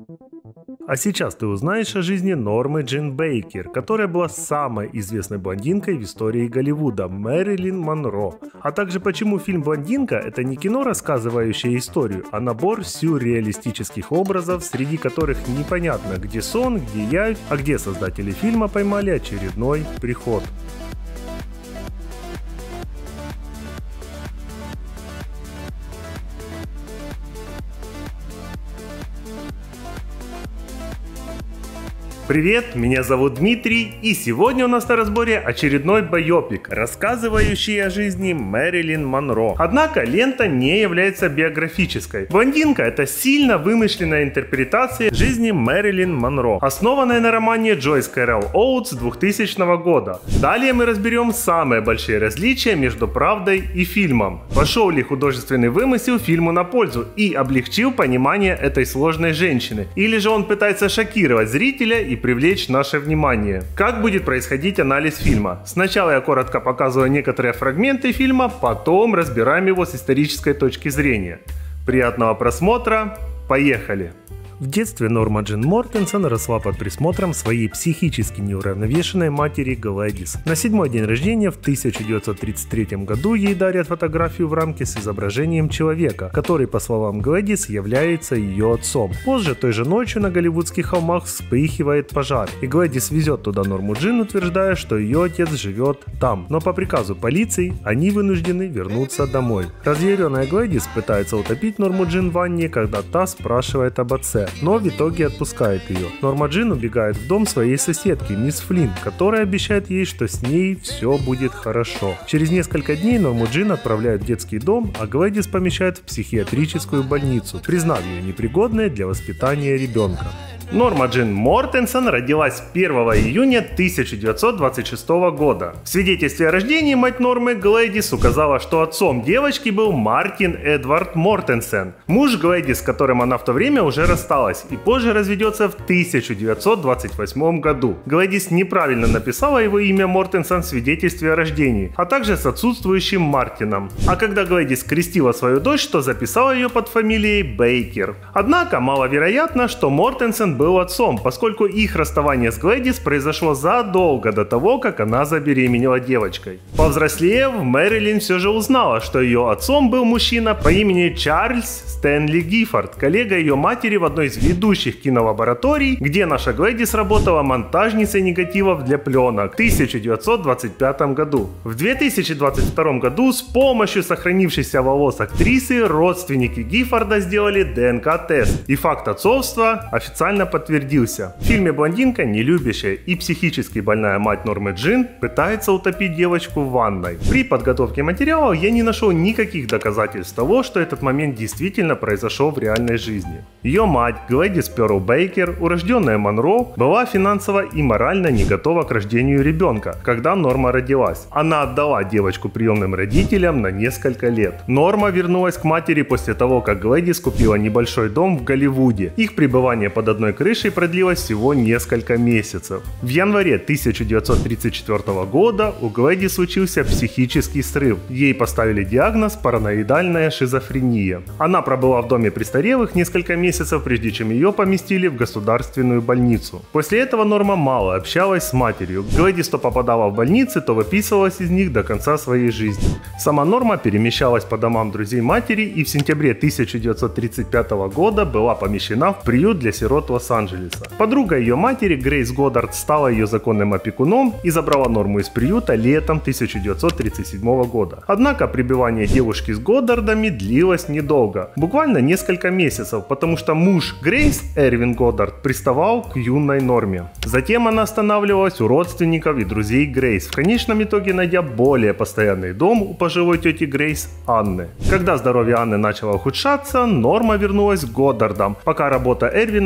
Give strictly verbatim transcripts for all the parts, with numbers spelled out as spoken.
А сейчас ты узнаешь о жизни Нормы Джин Бейкер, которая была самой известной блондинкой в истории Голливуда, Мэрилин Монро. А также почему фильм «Блондинка» — это не кино, рассказывающее историю, а набор сюрреалистических образов, среди которых непонятно, где сон, где явь, а где создатели фильма поймали очередной приход. Привет, меня зовут Дмитрий, и сегодня у нас на разборе очередной байопик, рассказывающий о жизни Мэрилин Монро. Однако лента не является биографической. «Блондинка» — это сильно вымышленная интерпретация жизни Мэрилин Монро, основанная на романе Джойс Кэрол Оутс двухтысячного года. Далее мы разберем самые большие различия между правдой и фильмом. Пошел ли художественный вымысел фильму на пользу и облегчил понимание этой сложной женщины, или же он пытается шокировать зрителя и привлечь наше внимание. Как будет происходить анализ фильма? Сначала я коротко показываю некоторые фрагменты фильма, потом разбираем его с исторической точки зрения. Приятного просмотра, поехали! В детстве Норма Джин Мортенсен росла под присмотром своей психически неуравновешенной матери Глэдис. На седьмой день рождения в тысяча девятьсот тридцать третьем году ей дарят фотографию в рамке с изображением человека, который, по словам Глэдис, является ее отцом. Позже, той же ночью, на голливудских холмах вспыхивает пожар, и Глэдис везет туда Норму Джин, утверждая, что ее отец живет там. Но по приказу полиции они вынуждены вернуться домой. Разъяренная Глэдис пытается утопить Норму Джин в ванне, когда та спрашивает об отце, но в итоге отпускает ее. Норма Джин убегает в дом своей соседки, мисс Флинн, которая обещает ей, что с ней все будет хорошо. Через несколько дней Норму Джин отправляют в детский дом, а Глэдис помещают в психиатрическую больницу, признав ее непригодной для воспитания ребенка. Норма Джин Мортенсен родилась первого июня тысяча девятьсот двадцать шестого года. В свидетельстве о рождении мать Нормы Глэдис указала, что отцом девочки был Мартин Эдвард Мортенсен, муж Глэдис, с которым она в то время уже рассталась и позже разведется в тысяча девятьсот двадцать восьмом году. Глэдис неправильно написала его имя Мортенсен в свидетельстве о рождении, а также с отсутствующим Мартином. А когда Глэдис крестила свою дочь, то записала ее под фамилией Бейкер. Однако маловероятно, что Мортенсен был отцом, поскольку их расставание с Глэдис произошло задолго до того, как она забеременела девочкой. Повзрослев, Мэрилин все же узнала, что ее отцом был мужчина по имени Чарльз Стэнли Гиффорд, коллега ее матери в одной из ведущих кинолабораторий, где наша Глэдис работала монтажницей негативов для пленок в тысяча девятьсот двадцать пятом году. В две тысячи двадцать втором году с помощью сохранившихся волос актрисы родственники Гиффорда сделали ДНК-тест, и факт отцовства официально подтвердился. В фильме «Блондинка» нелюбящая и психически больная мать Нормы Джин пытается утопить девочку в ванной. При подготовке материала я не нашел никаких доказательств того, что этот момент действительно произошел в реальной жизни. Ее мать, Глэдис Перл Бейкер, урожденная Монро, была финансово и морально не готова к рождению ребенка, когда Норма родилась. Она отдала девочку приемным родителям на несколько лет. Норма вернулась к матери после того, как Глэдис купила небольшой дом в Голливуде. Их пребывание под одной крышей продлилось всего несколько месяцев. В январе тысяча девятьсот тридцать четвёртого года у Глэдис случился психический срыв. Ей поставили диагноз параноидальная шизофрения. Она пробыла в доме престарелых несколько месяцев, прежде чем ее поместили в государственную больницу. После этого Норма мало общалась с матерью. Глэдис то попадала в больницы, то выписывалась из них до конца своей жизни. Сама Норма перемещалась по домам друзей матери и в сентябре тысяча девятьсот тридцать пятого года была помещена в приют для сирот Лос-Анджелеса. Подруга ее матери, Грейс Годдард, стала ее законным опекуном и забрала Норму из приюта летом тысяча девятьсот тридцать седьмого года. Однако пребывание девушки с Годдардами длилось недолго, буквально несколько месяцев, потому что муж Грейс, Эрвин Годдард, приставал к юной Норме. Затем она останавливалась у родственников и друзей Грейс, в конечном итоге найдя более постоянный дом у пожилой тети Грейс, Анны. Когда здоровье Анны начало ухудшаться, Норма вернулась к Годдардам, пока работа Эрвина не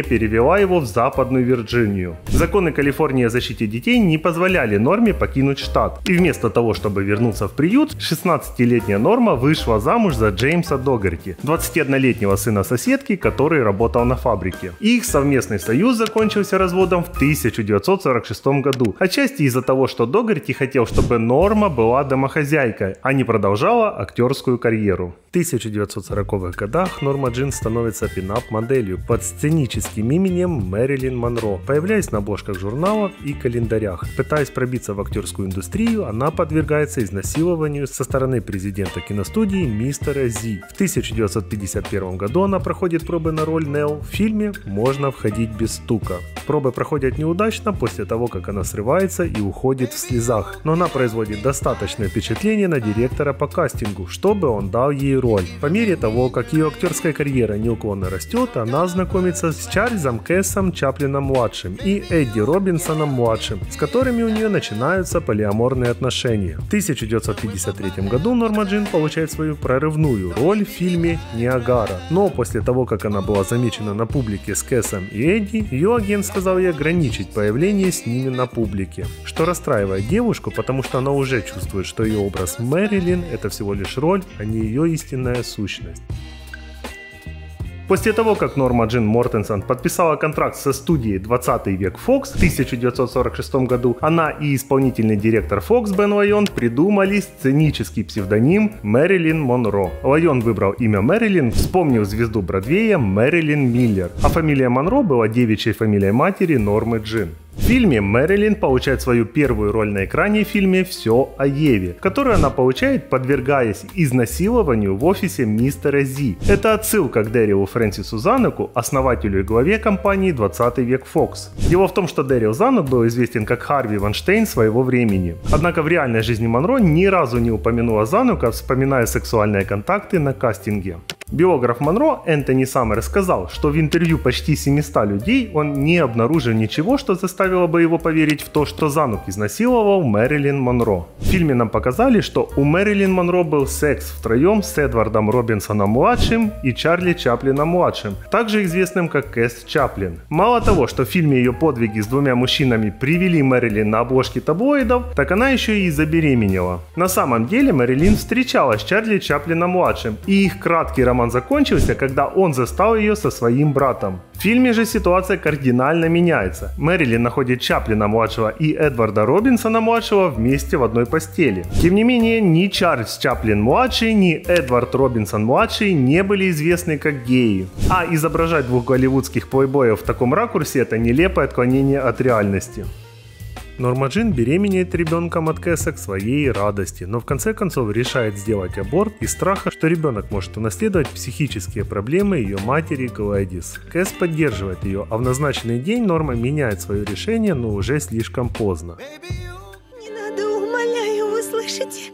перевела его в Западную Вирджинию. Законы Калифорнии о защите детей не позволяли Норме покинуть штат. И вместо того, чтобы вернуться в приют, шестнадцатилетняя Норма вышла замуж за Джеймса Догерти, двадцатиоднолетнего сына соседки, который работал на фабрике. Их совместный союз закончился разводом в тысяча девятьсот сорок шестом году, отчасти из-за того, что Догерти хотел, чтобы Норма была домохозяйкой, а не продолжала актерскую карьеру. В тысяча девятьсот сороковых годах Норма Джин становится пинап-моделью под сценическим именем Мэрилин Монро, появляясь на обложках журналов и календарях. Пытаясь пробиться в актерскую индустрию, она подвергается изнасилованию со стороны президента киностудии мистера Зи. В тысяча девятьсот пятьдесят первом году она проходит пробы на роль Нелл в фильме «Можно входить без стука». Пробы проходят неудачно после того, как она срывается и уходит в слезах, но она производит достаточное впечатление на директора по кастингу, чтобы он дал ей роль. По мере того, как ее актерская карьера неуклонно растет, она знакомится с Чарльзом Кэссом Чаплином-младшим и Эдди Робинсоном-младшим, с которыми у нее начинаются полиаморные отношения. В тысяча девятьсот пятьдесят третьем году Норма Джин получает свою прорывную роль в фильме «Ниагара», но после того, как она была замечена на публике с Кэссом и Эдди, ее агент сказал ей ограничить появление с ними на публике, что расстраивает девушку, потому что она уже чувствует, что ее образ Мэрилин – это всего лишь роль, а не ее истинная сущность. После того, как Норма Джин Мортенсон подписала контракт со студией двадцатый век Fox в тысяча девятьсот сорок шестом году, она и исполнительный директор Fox Бен Лайон придумали сценический псевдоним Мэрилин Монро. Лайон выбрал имя Мэрилин, вспомнив звезду Бродвея Мэрилин Миллер, а фамилия Монро была девичьей фамилией матери Нормы Джин. В фильме Мэрилин получает свою первую роль на экране в фильме «Все о Еве», которую она получает, подвергаясь изнасилованию в офисе мистера Зи. Это отсылка к Дэрилу Фрэнсису Зануку, основателю и главе компании двадцатый век Fox. Дело в том, что Дэрил Занук был известен как Харви Вайнштейн своего времени. Однако в реальной жизни Монро ни разу не упомянула Занука, вспоминая сексуальные контакты на кастинге. Биограф Монро Энтони Саммер сказал, что в интервью почти семисот людей он не обнаружил ничего, что заставило бы его поверить в то, что Занук изнасиловал Мэрилин Монро. В фильме нам показали, что у Мэрилин Монро был секс втроем с Эдвардом Робинсоном-младшим и Чарли Чаплином-младшим, также известным как Кэс Чаплин. Мало того, что в фильме ее подвиги с двумя мужчинами привели Мэрилин на обложки таблоидов, так она еще и забеременела. На самом деле Мэрилин встречалась с Чарли Чаплином-младшим, и их краткий роман Роман закончился, когда он застал ее со своим братом. В фильме же ситуация кардинально меняется. Мэрилин находит Чаплина-младшего и Эдварда Робинсона-младшего вместе в одной постели. Тем не менее, ни Чарльз Чаплин-младший, ни Эдвард Робинсон-младший не были известны как геи. А изображать двух голливудских плейбоев в таком ракурсе – это нелепое отклонение от реальности. Норма Джин беременеет ребенком от Кэса к своей радости, но в конце концов решает сделать аборт из страха, что ребенок может унаследовать психические проблемы ее матери Глэдис. Кэс поддерживает ее, а в назначенный день Норма меняет свое решение, но уже слишком поздно. Не надо, умоляю, вы слышите?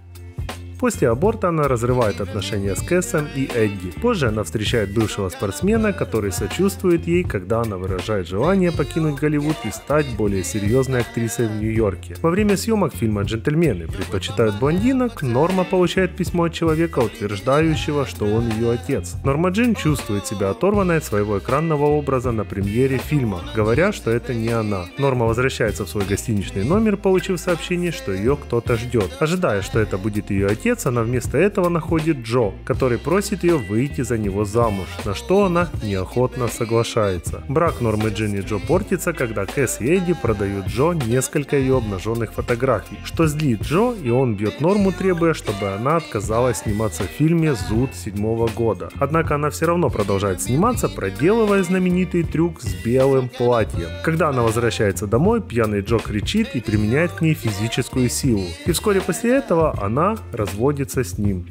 После аборта она разрывает отношения с Кэсом и Эдди. Позже она встречает бывшего спортсмена, который сочувствует ей, когда она выражает желание покинуть Голливуд и стать более серьезной актрисой в Нью-Йорке. Во время съемок фильма «Джентльмены предпочитают блондинок» Норма получает письмо от человека, утверждающего, что он ее отец. Норма Джин чувствует себя оторванной от своего экранного образа на премьере фильма, говоря, что это не она. Норма возвращается в свой гостиничный номер, получив сообщение, что ее кто-то ждет. Ожидая, что это будет ее отец, она вместо этого находит Джо, который просит ее выйти за него замуж, на что она неохотно соглашается. Брак Нормы Джин и Джо портится, когда Кэс и Эдди продают Джо несколько ее обнаженных фотографий, что злит Джо, и он бьет Норму, требуя, чтобы она отказалась сниматься в фильме «Зуд» седьмого года. Однако она все равно продолжает сниматься, проделывая знаменитый трюк с белым платьем. Когда она возвращается домой, пьяный Джо кричит и применяет к ней физическую силу. И вскоре после этого она разводится с ним.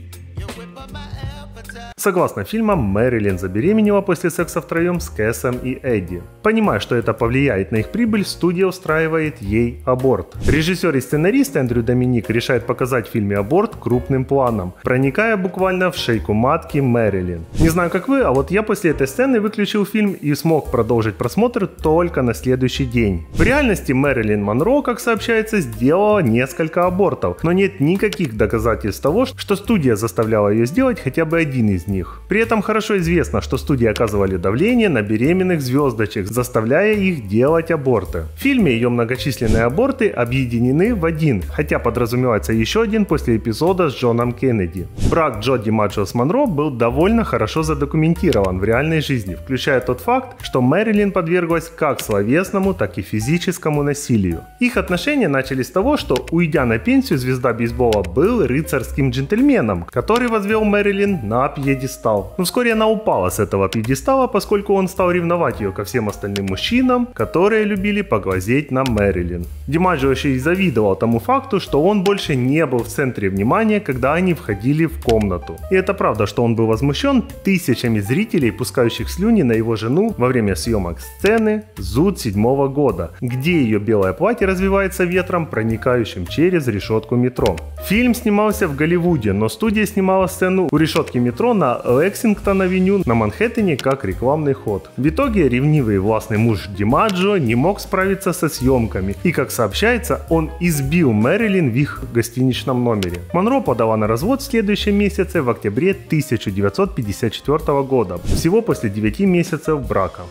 Согласно фильмам, Мэрилин забеременела после секса втроем с Кэсом и Эдди. Понимая, что это повлияет на их прибыль, студия устраивает ей аборт. Режиссер и сценарист Эндрю Доминик решает показать в фильме аборт крупным планом, проникая буквально в шейку матки Мэрилин. Не знаю, как вы, а вот я после этой сцены выключил фильм и смог продолжить просмотр только на следующий день. В реальности Мэрилин Монро, как сообщается, сделала несколько абортов, но нет никаких доказательств того, что студия заставляла ее сделать хотя бы один из них. них. При этом хорошо известно, что студии оказывали давление на беременных звездочек, заставляя их делать аборты. В фильме ее многочисленные аборты объединены в один, хотя подразумевается еще один после эпизода с Джоном Кеннеди. Брак Джо Димаджо с Монро был довольно хорошо задокументирован в реальной жизни, включая тот факт, что Мэрилин подверглась как словесному, так и физическому насилию. Их отношения начались с того, что, уйдя на пенсию, звезда бейсбола был рыцарским джентльменом, который возвел Мэрилин на пьедестал. Но вскоре она упала с этого пьедестала, поскольку он стал ревновать ее ко всем остальным мужчинам, которые любили поглазеть на Мэрилин. Димаджо еще и завидовал тому факту, что он больше не был в центре внимания, когда они входили в комнату. И это правда, что он был возмущен тысячами зрителей, пускающих слюни на его жену во время съемок сцены «Зуд» седьмого года, где ее белое платье развивается ветром, проникающим через решетку метро. Фильм снимался в Голливуде, но студия снимала сцену у решетки метро на Лексингтон-авеню на Манхэттене как рекламный ход. В итоге ревнивый и властный муж Димаджо не мог справиться со съемками, и, как сообщается, он избил Мэрилин в их гостиничном номере. Монро подала на развод в следующем месяце, в октябре тысяча девятьсот пятьдесят четвёртого года, всего после девяти месяцев брака.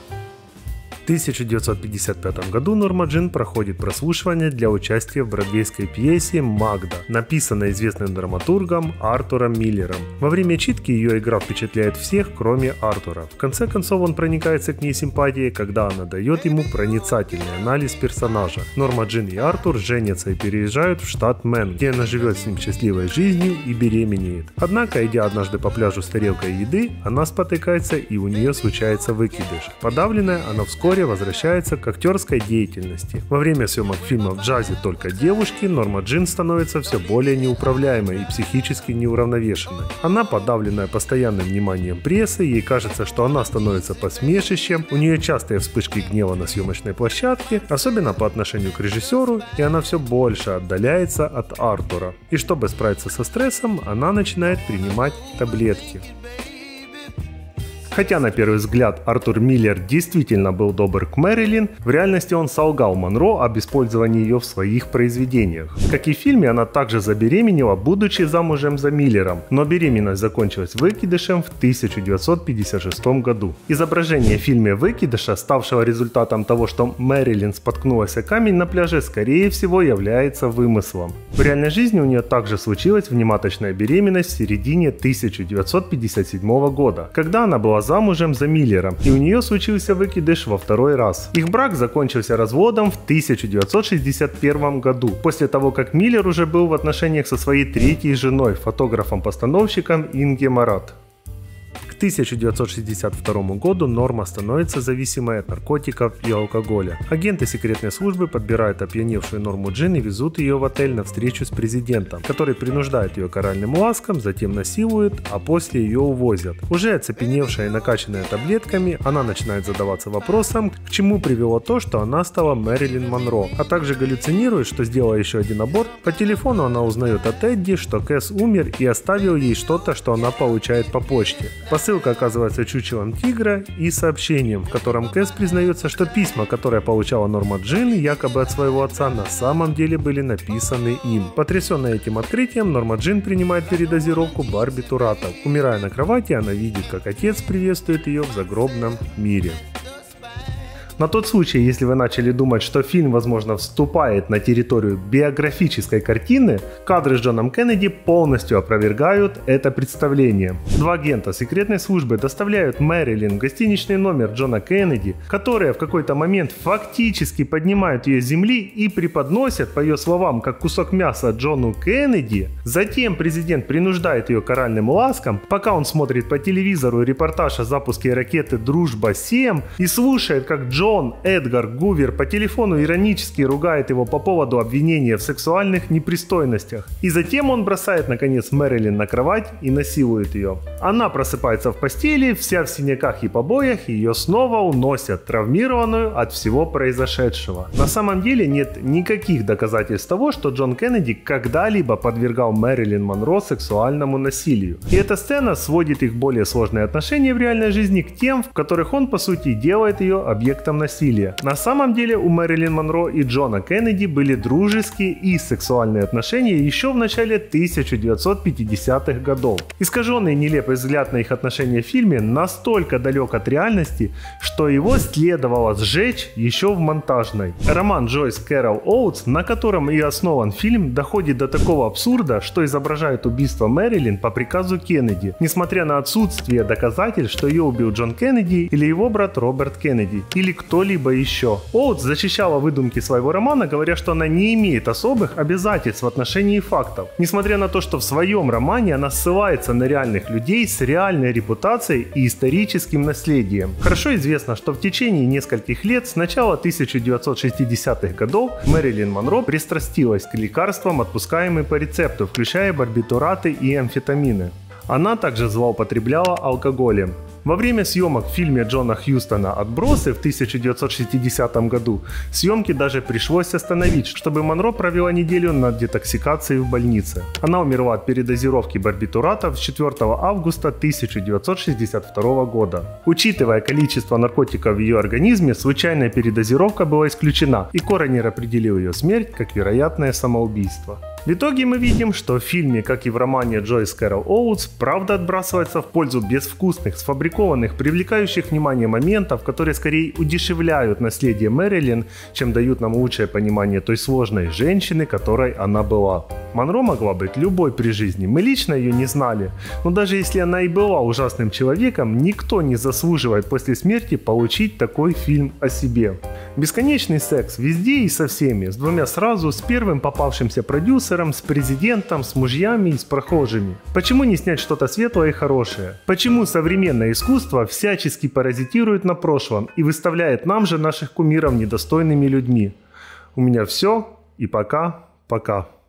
В тысяча девятьсот пятьдесят пятом году Норма Джин проходит прослушивание для участия в бродвейской пьесе «Магда», написанной известным драматургом Артуром Миллером. Во время читки ее игра впечатляет всех, кроме Артура. В конце концов он проникается к ней симпатией, когда она дает ему проницательный анализ персонажа. Норма Джин и Артур женятся и переезжают в штат Мэн, где она живет с ним счастливой жизнью и беременеет. Однако, идя однажды по пляжу с тарелкой еды, она спотыкается и у нее случается выкидыш. Подавленная, она вскоре возвращается к актерской деятельности. Во время съемок фильма «В джазе только девушки» Норма Джин становится все более неуправляемой и психически неуравновешенной. Она, подавленная постоянным вниманием прессы, ей кажется, что она становится посмешищем, у нее частые вспышки гнева на съемочной площадке, особенно по отношению к режиссеру, и она все больше отдаляется от Артура. И чтобы справиться со стрессом, она начинает принимать таблетки. Хотя на первый взгляд Артур Миллер действительно был добр к Мэрилин, в реальности он солгал Монро об использовании ее в своих произведениях. Как и в фильме, она также забеременела, будучи замужем за Миллером, но беременность закончилась выкидышем в тысяча девятьсот пятьдесят шестом году. Изображение в фильме выкидыша, ставшего результатом того, что Мэрилин споткнулась о камень на пляже, скорее всего является вымыслом. В реальной жизни у нее также случилась внематочная беременность в середине тысяча девятьсот пятьдесят седьмого года, когда она была замужем за Миллером, и у нее случился выкидыш во второй раз. Их брак закончился разводом в тысяча девятьсот шестьдесят первом году, после того, как Миллер уже был в отношениях со своей третьей женой, фотографом-постановщиком Инге Марат. К тысяча девятьсот шестьдесят второму году Норма становится зависимой от наркотиков и алкоголя. Агенты секретной службы подбирают опьяневшую Норму Джин и везут ее в отель на встречу с президентом, который принуждает ее к оральным ласкам, затем насилует, а после ее увозят. Уже оцепеневшая и накачанная таблетками, она начинает задаваться вопросом, к чему привело то, что она стала Мэрилин Монро, а также галлюцинирует, что сделала еще один аборт. По телефону она узнает от Эдди, что Кэс умер и оставил ей что-то, что она получает по почте. Посылка оказывается чучелом тигра и сообщением, в котором Кэс признается, что письма, которые получала Норма Джин, якобы от своего отца, на самом деле были написаны им. Потрясенная этим открытием, Норма Джин принимает передозировку барбитуратов. Умирая на кровати, она видит, как отец приветствует ее в загробном мире. На тот случай, если вы начали думать, что фильм, возможно, вступает на территорию биографической картины, кадры с Джоном Кеннеди полностью опровергают это представление. Два агента секретной службы доставляют Мэрилин в гостиничный номер Джона Кеннеди, которые в какой-то момент фактически поднимают ее с земли и преподносят, по ее словам, как кусок мяса Джону Кеннеди. Затем президент принуждает ее к оральным ласкам, пока он смотрит по телевизору репортаж о запуске ракеты «Дружба семь» и слушает, как Джон Джон Эдгар Гувер по телефону иронически ругает его по поводу обвинения в сексуальных непристойностях. И затем он бросает наконец Мэрилин на кровать и насилует ее. Она просыпается в постели, вся в синяках и побоях, и ее снова уносят, травмированную от всего произошедшего. На самом деле нет никаких доказательств того, что Джон Кеннеди когда-либо подвергал Мэрилин Монро сексуальному насилию. И эта сцена сводит их более сложные отношения в реальной жизни к тем, в которых он по сути делает ее объектом насилия. На самом деле у Мэрилин Монро и Джона Кеннеди были дружеские и сексуальные отношения еще в начале тысяча девятьсот пятидесятых годов. Искаженный и нелепый взгляд на их отношения в фильме настолько далек от реальности, что его следовало сжечь еще в монтажной. Роман Джойс Кэрол Оутс, на котором и основан фильм, доходит до такого абсурда, что изображает убийство Мэрилин по приказу Кеннеди, несмотря на отсутствие доказательств, что ее убил Джон Кеннеди или его брат Роберт Кеннеди, или кто-либо еще. Оутс защищала выдумки своего романа, говоря, что она не имеет особых обязательств в отношении фактов, несмотря на то, что в своем романе она ссылается на реальных людей с реальной репутацией и историческим наследием. Хорошо известно, что в течение нескольких лет с начала тысяча девятьсот шестидесятых годов Мэрилин Монро пристрастилась к лекарствам, отпускаемым по рецепту, включая барбитураты и амфетамины. Она также злоупотребляла алкоголем. Во время съемок в фильме Джона Хьюстона «Отбросы» в тысяча девятьсот шестидесятом году съемки даже пришлось остановить, чтобы Монро провела неделю на детоксикации в больнице. Она умерла от передозировки барбитуратов четвёртого августа тысяча девятьсот шестьдесят второго года. Учитывая количество наркотиков в ее организме, случайная передозировка была исключена, и коронер определил ее смерть как вероятное самоубийство. В итоге мы видим, что в фильме, как и в романе Джойс Кэрол Оутс, правда отбрасывается в пользу безвкусных, сфабрикованных, привлекающих внимание моментов, которые скорее удешевляют наследие Мэрилин, чем дают нам лучшее понимание той сложной женщины, которой она была. Монро могла быть любой при жизни, мы лично ее не знали, но даже если она и была ужасным человеком, никто не заслуживает после смерти получить такой фильм о себе. Бесконечный секс везде и со всеми, с двумя сразу, с первым попавшимся продюсером, с президентом, с мужьями и с прохожими. Почему не снять что-то светлое и хорошее? Почему современное искусство всячески паразитирует на прошлом и выставляет нам же наших кумиров недостойными людьми? У меня все, и пока-пока.